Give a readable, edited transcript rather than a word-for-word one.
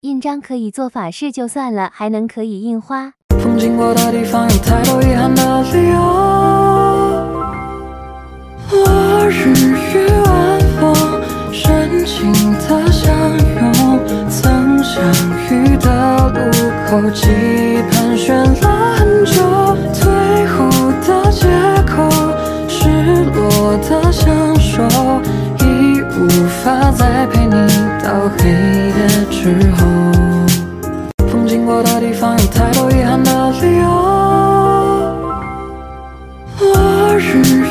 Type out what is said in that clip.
印章可以做法事就算了，还能可以印花。 风经过的地方有太多遗憾的理由。落日与晚风，深情的相拥，曾相遇的路口，记忆盘旋了很久，退后的借口，失落的相守，已无法再陪你到黑夜之后。风经过的地方有太多遗憾的理由。落日